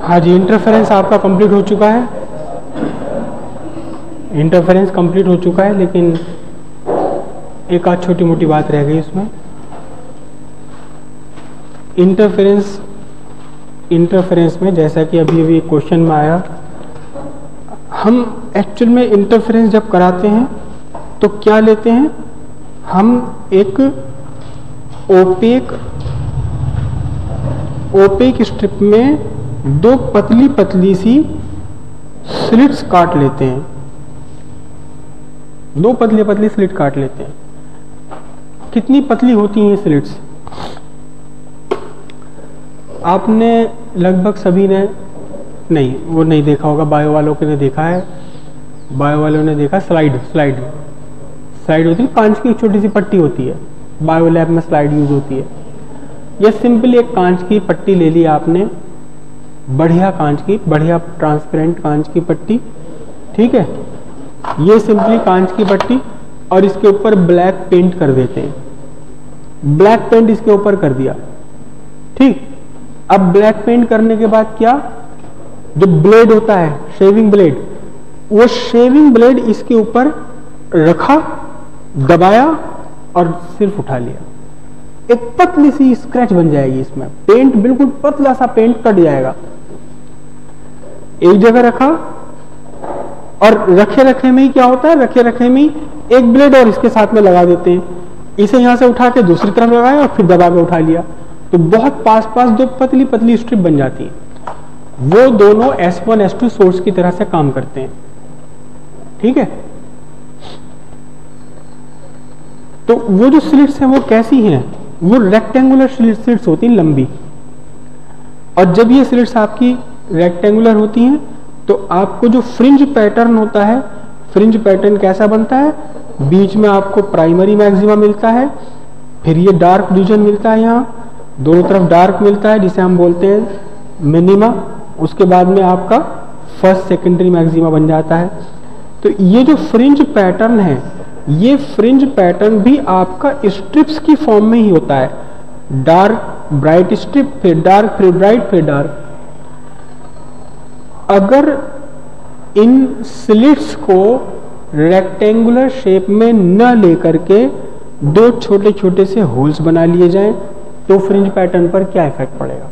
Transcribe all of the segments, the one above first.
हाँ जी, इंटरफेरेंस आपका कंप्लीट हो चुका है। इंटरफेरेंस कंप्लीट हो चुका है, लेकिन एक आध छोटी मोटी बात रह गई उसमें। इंटरफेरेंस में जैसा कि अभी अभी क्वेश्चन में आया, हम एक्चुअल में इंटरफेरेंस जब कराते हैं तो क्या लेते हैं, हम एक ओपेक स्ट्रिप में दो पतली पतली सी स्लिट्स काट लेते हैं, दो पतली पतली स्लिट काट लेते हैं। कितनी पतली होती हैं ये स्लिट्स? आपने लगभग सभी ने नहीं, वो नहीं देखा होगा, बायो वालों के ने देखा है, बायो वालों ने देखा स्लाइड होती है, कांच की एक छोटी सी पट्टी होती है, बायो लैब में स्लाइड यूज होती है। यह सिंपली एक कांच की पट्टी ले ली आपने, बढ़िया ट्रांसपेरेंट कांच की पट्टी, ठीक है। ये सिंपली कांच की पट्टी, और इसके ऊपर ब्लैक पेंट कर देते हैं। ब्लैक पेंट इसके ऊपर कर दिया, ठीक। अब ब्लैक पेंट करने के बाद क्या, जो ब्लेड होता है, शेविंग ब्लेड, वो शेविंग ब्लेड इसके ऊपर रखा, दबाया और सिर्फ उठा लिया। एक पतली सी स्क्रैच बन जाएगी इसमें, पेंट बिल्कुल पतला सा पेंट कट जाएगा। एक जगह रखा, और रखे में ही क्या होता है, रखे में ही एक ब्लेड और इसके साथ में लगा देते हैं, इसे यहां से उठा के दूसरी तरफ लगाया और फिर दबा के उठा लिया, तो बहुत पास दो पतली पतली स्ट्रिप बन जाती है। वो दोनों S1 S2 सोर्स की तरह से काम करते हैं, ठीक है। तो वो जो स्लिट्स हैं वो कैसी हैं, वो रेक्टेंगुलर स्लिट्स होती हैं, लंबी। और जब ये स्लिट्स आपकी रेक्टेंगुलर होती हैं तो आपको जो फ्रिंज पैटर्न होता है, फ्रिंज पैटर्न कैसा बनता है, बीच में आपको प्राइमरी मैक्सिमा मिलता है, फिर ये डार्क रीजन मिलता है, यहाँ दोनों तरफ डार्क मिलता है जिसे हम बोलते हैं मिनिमा, उसके बाद में आपका फर्स्ट सेकेंडरी मैक्सिमा बन जाता है। तो ये जो फ्रिंज पैटर्न है, ये फ्रिंज पैटर्न भी आपका स्ट्रिप्स की फॉर्म में ही होता है, डार्क ब्राइट स्ट्रिप, फिर डार्क, फिर ब्राइट, फिर डार्क। अगर इन स्लिट्स को रेक्टेंगुलर शेप में न लेकर के दो छोटे छोटे से होल्स बना लिए जाएं, तो फ्रिंज पैटर्न पर क्या इफेक्ट पड़ेगा,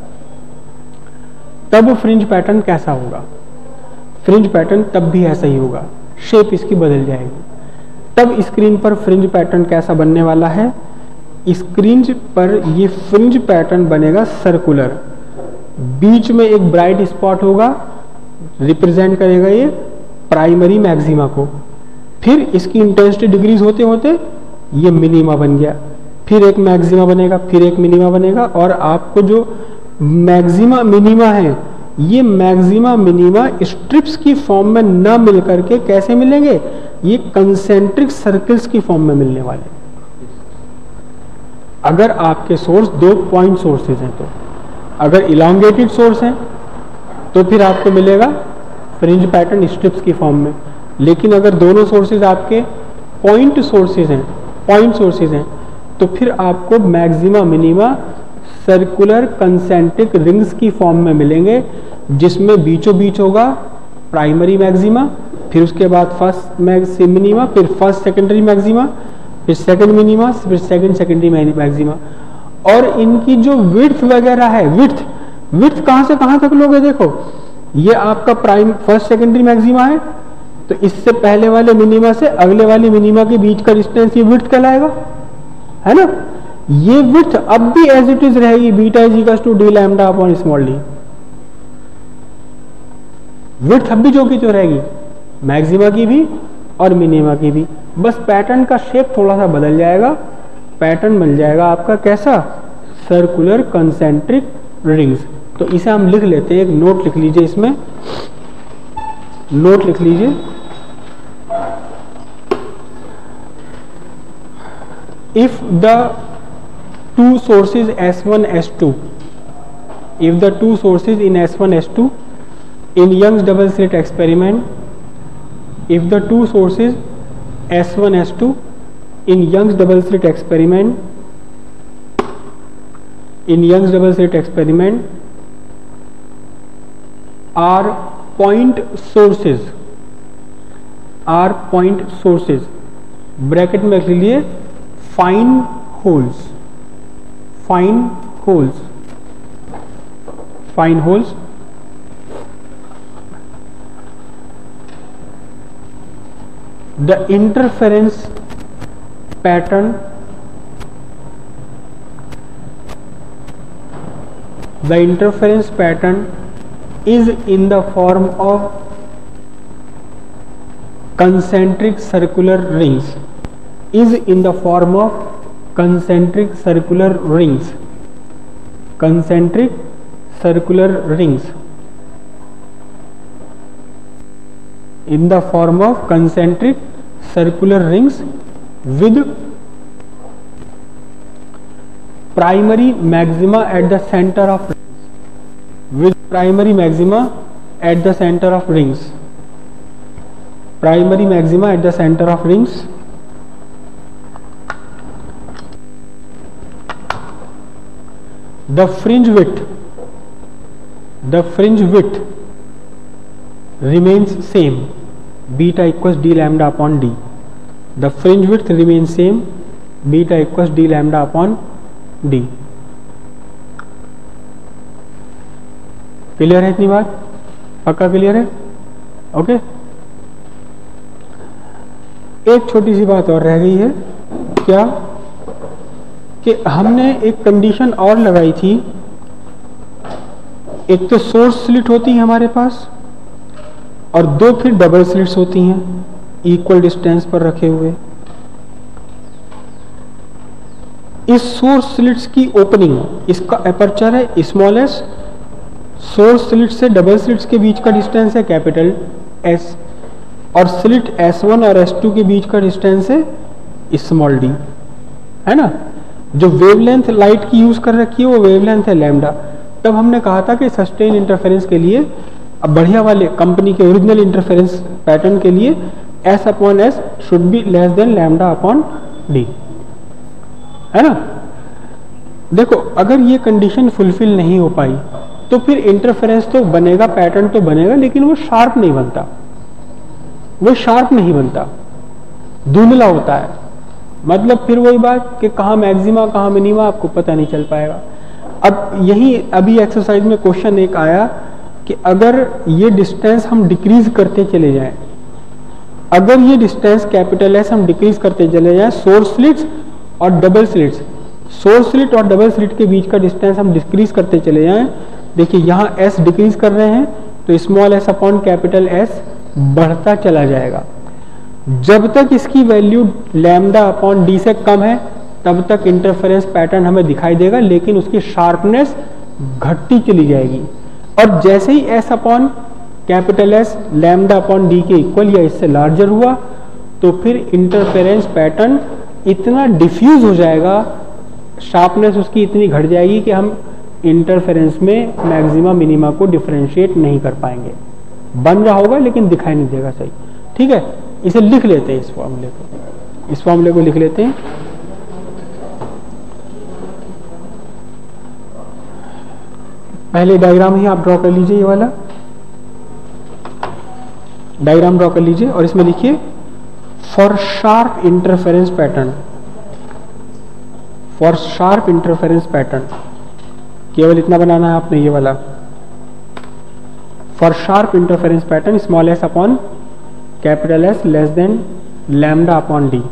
तब फ्रिंज पैटर्न कैसा होगा? फ्रिंज पैटर्न तब भी ऐसा ही होगा, शेप इसकी बदल जाएगी। तब स्क्रीन पर फ्रिंज पैटर्न कैसा बनने वाला है, स्क्रीन पर ये फ्रिंज पैटर्न बनेगा सर्कुलर, बीच में एक ब्राइट स्पॉट होगा, रिप्रेजेंट करेगा ये प्राइमरी मैक्सिमा को, फिर इसकी इंटेंसिटी डिक्रीज होते होते ये मिनिमा बन गया, फिर एक मैक्सिमा बनेगा, फिर एक मिनिमा बनेगा, और आपको जो मैक्सिमा मिनिमा है, ये मैक्सिमा मिनिमा स्ट्रिप्स की फॉर्म में न मिल करके कैसे मिलेंगे, ये कंसेंट्रिक सर्कल्स की फॉर्म में मिलने वाले। अगर आपके सोर्स दो पॉइंट सोर्सेज हैं, तो अगर इलांगेटेड सोर्स हैं तो फिर आपको मिलेगा फ्रिंज पैटर्न स्ट्रिप्स की फॉर्म में। लेकिन अगर दोनों सोर्सेज आपके पॉइंट सोर्सेज हैं तो फिर आपको maxima minima circular concentric rings की फॉर्म में मिलेंगे, जिसमें बीचों बीच होगा प्राइमरी मैक्सिमा, फिर उसके बाद फर्स्ट मिनिमा, फिर फर्स्ट सेकेंडरी मैक्सिमा, फिर सेकंड मिनिमा, फिर सेकंड सेकेंडरी मैक्सिमा। और इनकी जो विड्थ वगैरह है, विड्थ कहां से कहां तक लोगे, देखो ये आपका फर्स्ट सेकेंडरी मैक्सिमा है, तो इससे पहले वाले मिनिमा से अगले वाले मिनिमा के बीच का डिस्टेंस ये विड्थ कहलाएगा, है ना। ये विड्थ अब भी एज इट इज रहेगी, beta is equal to D lambda upon small D. Width अब भी जो की तो रहेगी, मैक्सिमा की भी और मिनिमा की भी, बस पैटर्न का शेप थोड़ा सा बदल जाएगा, पैटर्न बन जाएगा आपका कैसा, सर्कुलर कंसेंट्रिक रिंग्स। तो इसे हम लिख लेते हैं, एक नोट लिख लीजिए, इसमें नोट लिख लीजिए, if the two sources S1 S2, if the two sources in S1 S2 in Young's double slit experiment, if the two sources S1 S2 in Young's double slit experiment, are point sources, bracket में लिख लीजिए fine holes, the interference pattern is in the form of concentric circular rings, In the form of concentric circular rings. With primary maxima at the center of rings. The fringe width remains same, beta equals d lambda upon d. The fringe width remains same, beta equals d lambda upon d. Clear है इतनी बात? पक्का clear है? Okay. एक छोटी सी बात और रह गई है, क्या कि हमने एक कंडीशन और लगाई थी। एक तो सोर्स स्लिट होती है हमारे पास और दो फिर डबल स्लिट्स होती हैं इक्वल डिस्टेंस पर रखे हुए। इस सोर्स स्लिट्स की ओपनिंग, इसका एपर्चर है स्मॉल एस, सोर्स स्लिट से डबल स्लिट्स के बीच का डिस्टेंस है कैपिटल एस, और स्लिट S1 और S2 के बीच का डिस्टेंस है स्मॉल डी, है ना। जो वेवलेंथ लाइट की यूज कर रखी है वो वेवलेंथ है लैम्डा। तब हमने कहा था कि सस्टेन इंटरफेरेंस के लिए, अब बढ़िया वाले कंपनी के ओरिजिनल इंटरफेरेंस पैटर्न के लिए S upon S should be less than lambda upon D, है ना। देखो अगर ये कंडीशन फुलफिल नहीं हो पाई तो फिर इंटरफेरेंस तो बनेगा, पैटर्न तो बनेगा, लेकिन वो शार्प नहीं बनता, धुंधला होता है। मतलब फिर वही बात कि कहाँ मैक्सिमा कहाँ मिनिमा आपको पता नहीं चल पाएगा। अब यही अभी एक्सरसाइज में क्वेश्चन एक आया कि अगर ये डिस्टेंस हम डिक्रीज करते चले जाएं, अगर ये डिस्टेंस कैपिटल एस हम डिक्रीज करते चले जाएं, सोर्स स्लिट्स और डबल स्लिट्स, सोर्स स्लिट और डबल स्लिट के बीच का डिस्टेंस हम डिक्रीज करते चले जाएं। देखिए यहाँ एस डिक्रीज कर रहे हैं तो small S upon capital S बढ़ता चला जाएगा। जब तक इसकी वैल्यू लैम्डा अपॉन डी से कम है तब तक इंटरफेरेंस पैटर्न हमें दिखाई देगा, लेकिन उसकी शार्पनेस घटती चली जाएगी। और जैसे ही S upon capital S lambda upon D के इक्वल या इससे लार्जर हुआ तो फिर इंटरफेरेंस पैटर्न इतना डिफ्यूज हो जाएगा, शार्पनेस उसकी इतनी घट जाएगी कि हम इंटरफेरेंस में मैक्सिमा मिनिमा को डिफरेंशिएट नहीं कर पाएंगे। बन रहा होगा लेकिन दिखाई नहीं देगा सही। ठीक है, इसे लिख लेते हैं, इस फॉर्मूले को लिख लेते हैं। पहले डायग्राम ही आप ड्रॉ कर लीजिए, ये वाला डायग्राम ड्रॉ कर लीजिए और इसमें लिखिए फॉर शार्प इंटरफेरेंस पैटर्न, केवल इतना बनाना है आपने, ये वाला for sharp interference pattern small S upon capital S less than lambda upon D.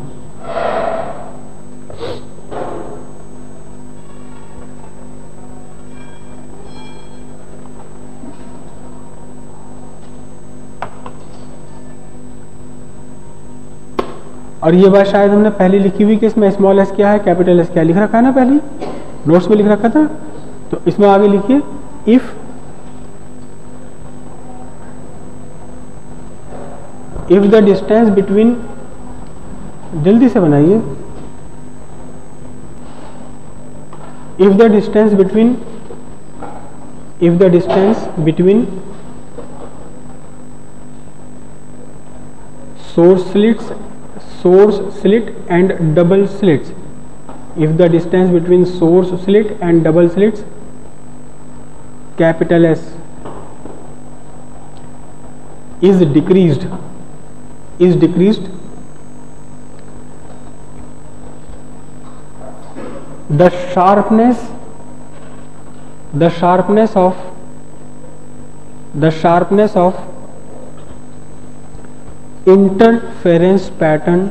और ये बात शायद हमने पहले लिखी हुई कि इसमें स्मॉल एस क्या है, कैपिटल एस क्या, लिख रखा है ना, पहले नोट्स में लिख रखा था। तो इसमें आगे लिखिए इफ द डिस्टेंस बिटवीन, जल्दी से बनाइए, if the distance between source slit and double slits, if the distance between source slit and double slits capital S is decreased, the sharpness of interference pattern,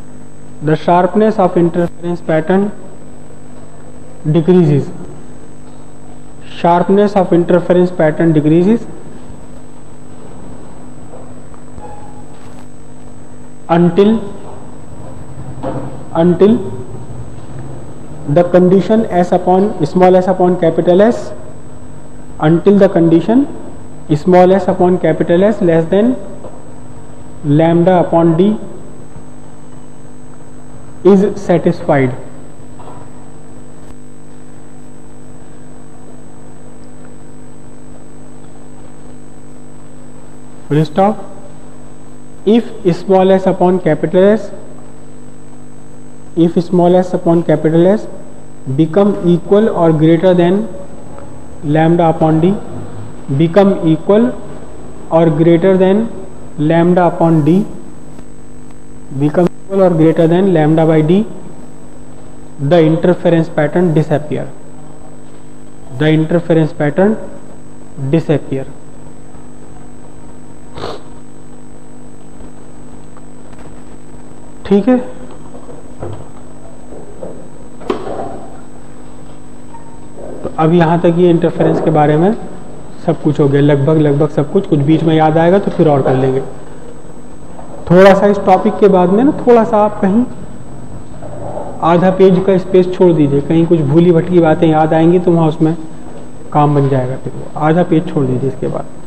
decreases. Sharpness of interference pattern decreases until the condition s upon small s upon capital S, until the condition small s upon capital S less than lambda upon d is satisfied. Full stop. If small s upon capital S, become equal or greater than lambda upon d, become equal or greater than lambda upon d, become equal or greater than lambda by d, the interference pattern disappear. ठीक है। तो अब यहाँ तक ये interference के बारे में सब कुछ हो गया, लगभग सब कुछ बीच में याद आएगा तो फिर और कर लेंगे। थोड़ा सा इस टॉपिक के बाद में ना थोड़ा सा आप कहीं आधा पेज का स्पेस छोड़ दीजिए, कहीं कुछ भूली भटकी बातें याद आएंगी तो वहाँ उसमें काम बन जाएगा, फिर वो आधा पेज छोड़ दीजिए इसके बाद।